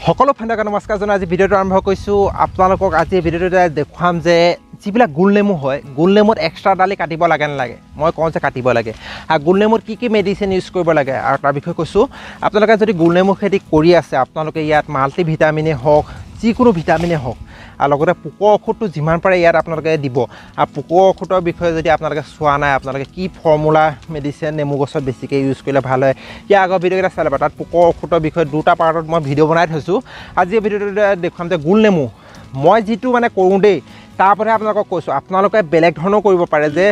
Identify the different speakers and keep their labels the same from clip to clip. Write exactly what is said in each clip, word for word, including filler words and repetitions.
Speaker 1: সকলো ফ্ৰেণ্ডক নমস্কাৰ জনাই আজি ভিডিঅ'টো আৰম্ভ কৰিছোঁ। আপোনালোকক আজি ভিডিঅ'টোতে দেখুৱাম যে যিবিলাক গোল নেমু হয়, গোল নেমুত এক্সট্ৰা ডালি কাটিব লাগে নালাগে। মই কওঁ যে কাটিব লাগে। আৰু গোল নেমুত কি কি মেডিচিন ইউজ কৰিব লাগে আৰু তাৰ বিষয়ে কৈছোঁ। আপোনালোকে যদি গোল নেমু খেতি কৰি আছে, আপোনালোকে ইয়াত মাল্টি ভিটামিনেই হওক, যিকোনো ভিটামিনেই হওক, আৰু লগতে পোকৰ ঔষধটো যিমান পাৰে ইয়াত আপোনালোকে দিব। আৰু পোকৰ ঔষধৰ বিষয়ে যদি আপোনালোকে চোৱা নাই, আপোনালোকে কি ফৰ্মুলা মেডিচিন নেমু গছত বেছিকৈ ইউজ কৰিলে ভাল হয়, ইয়াৰ আগৰ ভিডিঅ'কেইটা চাই ল'ব। তাত পোকৰ ঔষধৰ বিষয়ে দুটা পাৰ্টত মই ভিডিঅ' বনাই থৈছোঁ। আজি ভিডিঅ'টোতে দেখুৱাম যে গোল নেমু মই যিটো মানে কৰোঁ দেই, তাৰ ওপৰতহে আপোনালোকক কৈছোঁ। আপোনালোকে বেলেগ ধৰণেও কৰিব পাৰে, যে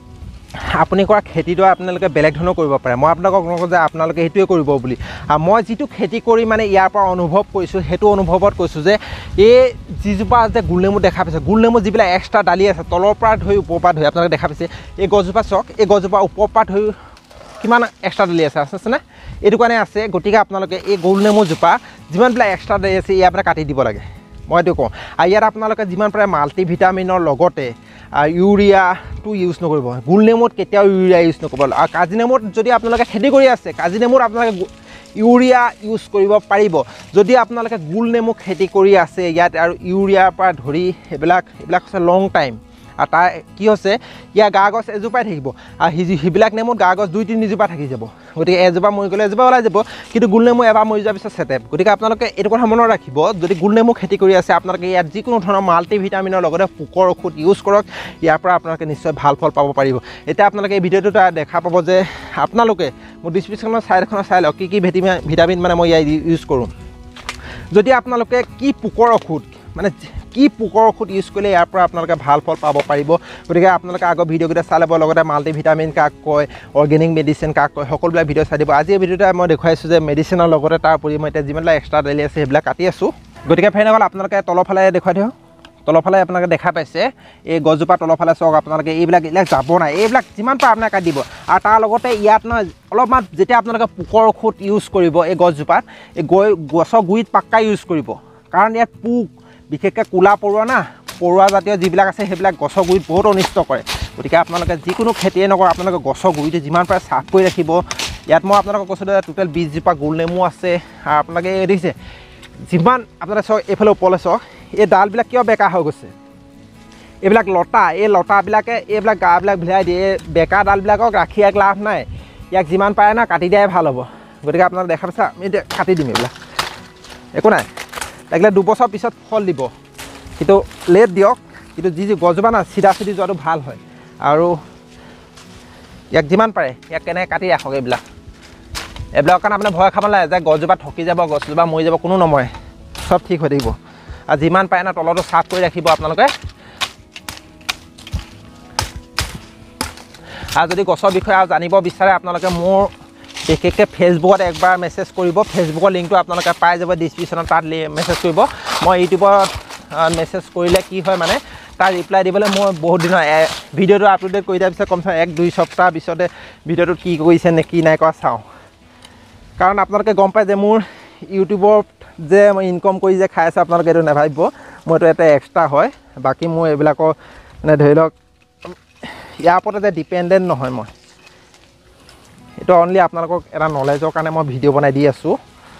Speaker 1: আপুনি কৰা খেতিটো আপোনালোকে বেলেগ ধৰণেও কৰিব পাৰে। মই আপোনালোকক নকওঁ যে আপোনালোকে সেইটোৱে কৰিব বুলি। আৰু মই যিটো খেতি কৰি মানে ইয়াৰ পৰা অনুভৱ কৰিছোঁ, সেইটো অনুভৱত কৈছোঁ যে এই যিজোপা যে গোল নেমু দেখা পাইছে, গোল নেমু যিবিলাক এক্সট্ৰা ডালি আছে, তলৰ পৰা ধৰি ওপৰৰ পৰা ধৰি আপোনালোকে দেখা পাইছে, এই গছজোপা চাওক, এই গছজোপা ওপৰৰ পৰা ধৰি কিমান এক্সট্ৰা ডালি আছে আছেনে? এইটো কাৰণে আছে। গতিকে আপোনালোকে এই গোল নেমুজোপা যিমানবিলাক এক্সট্ৰা ডালি আছে, ইয়াৰ পৰা কাটি দিব লাগে, মই এইটো কওঁ। আৰু ইয়াত আপোনালোকে যিমান পাৰে মাল্টি ভিটামিনৰ লগতে ইউৰিয়াটো ইউজ নকৰিব। গোল নেমুত কেতিয়াও ইউৰিয়া ইউজ নকৰিব। আৰু কাজি নেমুত যদি আপোনালোকে খেতি কৰি আছে, কাজি নেমুত আপোনালোকে ইউৰিয়া ইউজ কৰিব পাৰিব। যদি আপোনালোকে গোল নেমু খেতি কৰি আছে, ইয়াত আৰু ইউৰিয়াৰ পৰা ধৰি সেইবিলাক এইবিলাক হৈছে লং টাইম। আৰু তাৰ কি হৈছে, ইয়াৰ গা গছ এজোপাই থাকিব, আৰু সি সিবিলাক নেমুত গা গছ দুই তিনিজোপা থাকি যাব। গতিকে এজোপা মৰি গ'লে এজোপা ওলাই যাব। কিন্তু গোল নেমু এবাৰ মৰি যোৱাৰ পিছত চেটেপ। গতিকে আপোনালোকে এইটো কথা মনত ৰাখিব, যদি গোল নেমু খেতি কৰি আছে, আপোনালোকে ইয়াত যিকোনো ধৰণৰ মাল্টি ভিটামিনৰ লগতে পোকৰ ঔষধ ইউজ কৰক। ইয়াৰ পৰা আপোনালোকে নিশ্চয় ভাল ফল পাব পাৰিব। এতিয়া আপোনালোকে এই ভিডিঅ'টোত দেখা পাব যে আপোনালোকে মোৰ ডিছক্ৰিপশ্যনৰ ছাইড এখনত চাই লওক কি কি ভিটামিন ভিটামিন মানে মই ইয়াত ইউজ কৰোঁ। যদি আপোনালোকে কি পোকৰ ঔষধ মানে কি পোকৰ ঔষধ ইউজ কৰিলে ইয়াৰ পৰা আপোনালোকে ভাল ফল পাব পাৰিব। গতিকে আপোনালোকে আগৰ ভিডিঅ'কেইটা চাই ল'ব, লগতে মাল্টি ভিটামিন কাক কয়, অৰ্গেনিক মেডিচিন কাক কয়, সকলোবিলাক ভিডিঅ' চাই দিব। আজি এই ভিডিঅ'তে মই দেখুৱাইছোঁ যে মেডিচিনৰ লগতে তাৰ উপৰি মই এতিয়া যিমানবিলাক এক্সট্ৰা ডালি আছে সেইবিলাক কাটি আছোঁ। গতিকে ফ্ৰেণ্ডসকল আপোনালোকে তলৰ ফালে দেখুৱাই দিয়ক। তলৰ ফালে আপোনালোকে দেখা পাইছে এই গছজোপা তলৰ ফালে চাওক। আপোনালোকে এইবিলাক এইবিলাক যাব নাই, এইবিলাক যিমান পাৰে আপোনালোকে কাটি দিব। আৰু তাৰ লগতে ইয়াত নহয় অলপমান যেতিয়া আপোনালোকে পোকৰ ঔষধ ইউজ কৰিব এই গছজোপাত, এই গছৰ গুৰিত পাক্কা ইউজ কৰিব। কাৰণ ইয়াত পোক, বিশেষকৈ ক'লা পৰুৱা না, পৰুৱা জাতীয় যিবিলাক আছে সেইবিলাক গছৰ গুৰিত বহুত অনিষ্ট কৰে। গতিকে আপোনালোকে যিকোনো খেতিয়ে নকৰক, আপোনালোকে গছৰ গুৰিটো যিমান পাৰে চাফ কৰি ৰাখিব। ইয়াত মই আপোনালোকক কৈছোঁ যে টোটেল বিছজোপা গোল নেমু আছে। আৰু আপোনালোকে দেখিছে যিমান আপোনালোকে চাওক, এইফালে ওপৰলৈ চাওক, এই ডালবিলাক কিয় বেকা হৈ গৈছে, এইবিলাক লতা, এই লতাবিলাকে এইবিলাক গাবিলাক ভিলাই দিয়ে। এই বেকা ডালবিলাকক ৰাখি এক লাভ নাই, ইয়াক যিমান পাৰে না কাটি দিয়াই ভাল হ'ব। গতিকে আপোনালোকে দেখা পাইছে, আমি এতিয়া কাটি দিম এইবিলাক, একো নাই। লাগিলে দুবছৰ পিছত ফল দিব, কিন্তু লেট দিয়ক। কিন্তু যি যি গছজোপা না চিধা চিধি যোৱাটো ভাল হয়। আৰু ইয়াক যিমান পাৰে ইয়াক কেনেকৈ কাটি ৰাখক। এইবিলাক এইবিলাকৰ কাৰণে আপুনি ভয় খাব নালাগে যে গছজোপা থকি যাব, গছজোপা মৰি যাব, কোনো নমৰে, চব ঠিক হৈ থাকিব। আৰু যিমান পাৰে না তলটো চাফ কৰি ৰাখিব আপোনালোকে। আৰু যদি গছৰ বিষয়ে আৰু জানিব বিচাৰে, আপোনালোকে মোৰ বিশেষকৈ ফেচবুকত একবাৰ মেছেজ কৰিব। ফেচবুকৰ লিংকটো আপোনালোকে পাই যাব ডিছক্ৰিপশ্যনত, তাত মেছেজ কৰিব। মই ইউটিউবত মেছেজ কৰিলে কি হয় মানে তাৰ ৰিপ্লাই দিবলৈ মই বহুত দিনৰ ভিডিঅ'টো আপলোডেট কৰি দিয়াৰ পিছত কমচে এক দুই সপ্তাহ পিছতে ভিডিঅ'টোত কি কৰিছে নে কি নাই কৰা চাওঁ। কাৰণ আপোনালোকে গম পায় যে মোৰ ইউটিউবত যে মই ইনকম কৰি যে খাই আছোঁ, আপোনালোকে এইটো নাভাবিব। মোৰ এইটো এটা এক্সট্ৰা হয়। বাকী মোৰ এইবিলাকৰ মানে ধৰি লওক ইয়াৰ ওপৰতে যে ডিপেণ্ডেণ্ট নহয় মই, এইটো অনলি আপোনালোকক এটা নলেজৰ কাৰণে মই ভিডিঅ' বনাই দি আছোঁ।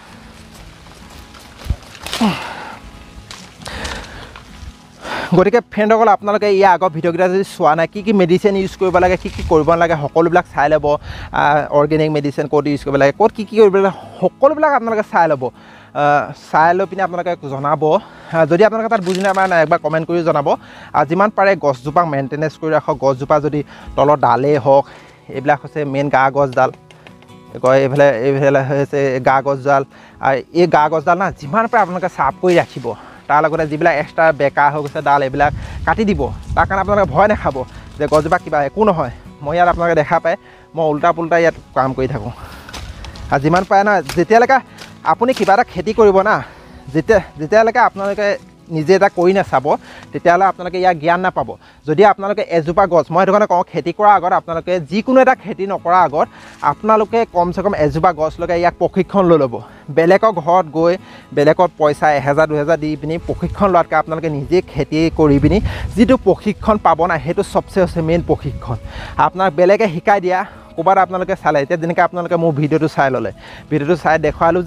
Speaker 1: গতিকে ফ্ৰেণ্ডসকল আপোনালোকে ইয়াৰ আগৰ ভিডিঅ'কেইটা যদি চোৱা নাই, কি কি মেডিচিন ইউজ কৰিব লাগে, কি কি কৰিব নালাগে, সকলোবিলাক চাই ল'ব। অৰ্গেনিক মেডিচিন ক'ত ইউজ কৰিব লাগে, ক'ত কি কি কৰিব লাগে, সকলোবিলাক আপোনালোকে চাই ল'ব। চাই লৈ পিনে আপোনালোকে জনাব। যদি আপোনালোকে তাত বুজি নাপায় নাই, একবাৰ কমেণ্ট কৰি জনাব। আৰু যিমান পাৰে গছজোপাক মেইনটেনেঞ্চ কৰি ৰাখক। গছজোপা যদি তলৰ ডালেই হওক, এইবিলাক হৈছে মেইন গা গছডাল, কয় এইফালে এইফালে হৈছে গা গছডাল। আৰু এই গা গছডাল না যিমান পাৰে আপোনালোকে চাফ কৰি ৰাখিব। তাৰ লগতে যিবিলাক এক্সট্ৰা বেকা হৈ গৈছে ডাল, এইবিলাক কাটি দিব। তাৰ কাৰণে আপোনালোকে ভয় নাখাব যে গছজোপা কিবা একো নহয়। মই ইয়াত আপোনালোকে দেখা পায় মই উল্টা পুল্টা ইয়াত কাম কৰি থাকোঁ। আৰু যিমান পাৰে না, যেতিয়ালৈকে আপুনি কিবা এটা খেতি কৰিব না, যেতিয়া যেতিয়ালৈকে আপোনালোকে নিজে এটা কৰি নাচাব, তেতিয়াহ'লে আপোনালোকে ইয়াৰ জ্ঞান নাপাব। যদি আপোনালোকে এজোপা গছ, মই সেইটো কাৰণে কওঁ খেতি কৰাৰ আগত আপোনালোকে যিকোনো এটা খেতি নকৰাৰ আগত আপোনালোকে কমচে কম এজোপা গছ লগাই ইয়াক প্ৰশিক্ষণ লৈ ল'ব। বেলেগৰ ঘৰত গৈ বেলেগৰ পইচা এহেজাৰ দুহেজাৰ দি পিনি প্ৰশিক্ষণ লোৱাতকৈ আপোনালোকে নিজে খেতি কৰি পিনি যিটো প্ৰশিক্ষণ পাব না, সেইটো চবচে হৈছে মেইন প্ৰশিক্ষণ। আপোনাক বেলেগে শিকাই দিয়া ক'ৰবাত আপোনালোকে চালে, এতিয়া যেনেকৈ আপোনালোকে মোৰ ভিডিঅ'টো চাই ল'লে, ভিডিঅ'টো চাই দেখুৱালোঁ যে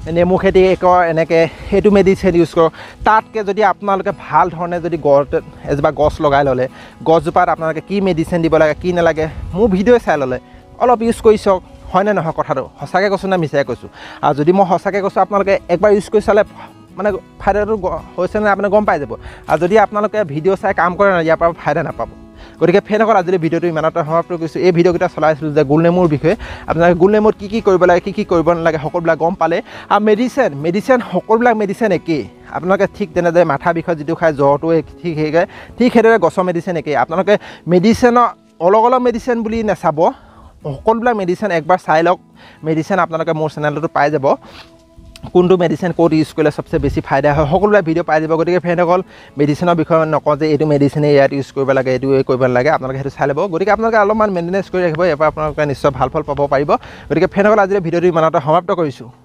Speaker 1: নেমু খেতি একৰ এনেকৈ সেইটো মেডিচিন ইউজ কৰক তাতকৈ যদি আপোনালোকে ভাল ধৰণে যদি গছ এজোপা গছ লগাই ল'লে গছজোপাত আপোনালোকে কি মেডিচিন দিব লাগে কি নালাগে মোৰ ভিডিঅ' চাই ল'লে অলপ ইউজ কৰি চাওক হয়নে নহয় কথাটো সঁচাকৈ কৈছোঁ না মিছাকৈ কৈছোঁ আৰু যদি মই সঁচাকৈ কৈছোঁ আপোনালোকে একবাৰ ইউজ কৰি চালে মানে ফাইদাটো হৈছে নে আপুনি গম পাই যাব আৰু যদি আপোনালোকে ভিডিঅ' চাই কাম কৰে ইয়াৰ পৰা ফাইদা নাপাব গতিকে ফ্ৰেণ্ডসকল আজিলৈ ভিডিঅ'টো ইমানতে সমাপ্ত কৰিছোঁ এই ভিডিঅ'কেইটা চলাইছিলোঁ যে গোলনেমুৰ বিষয়ে আপোনালোকে গোলনেমুত কি কি কৰিব লাগে কি কি কৰিব নালাগে সকলোবিলাক গম পালে আৰু মেডিচিন মেডিচিন সকলোবিলাক মেডিচিন একেই আপোনালোকে ঠিক তেনেদৰে মাথা বিষত যিটো খায় জ্বৰটো ঠিক সেইকে ঠিক সেইদৰে গছৰ মেডিচিন একেই আপোনালোকে মেডিচিনৰ অলগ অলগ মেডিচিন বুলি নাচাব সকলোবিলাক মেডিচিন একবাৰ চাই লওক মেডিচিন আপোনালোকে মোৰ চেনেলটো পাই যাব কোনটো মেডিচিন ক'ত ইউজ কৰিলে সবচে বেছি ফাইদা হয় সকলোবিলাক ভিডিঅ' পাই যাব গতিকে ফ্ৰেণ্ডসকল মেডিচিনৰ বিষয়ে নকওঁ যে এইটো মেডিচিনে ইয়াত ইউজ কৰিব লাগে এইটো এই কৰিব নালাগে আপোনালোকে সেইটো চাই ল'ব গতিকে আপোনালোকে অলপমান মেইনটেনেঞ্চ কৰি ৰাখিব ইয়াৰ পৰা আপোনালোকে নিশ্চয় ভাল ফল পাব পাৰিব গতিকে ফ্ৰেণ্ডসকল আজিলৈ ভিডিঅ'টো ইমানতে সমাপ্ত কৰিছোঁ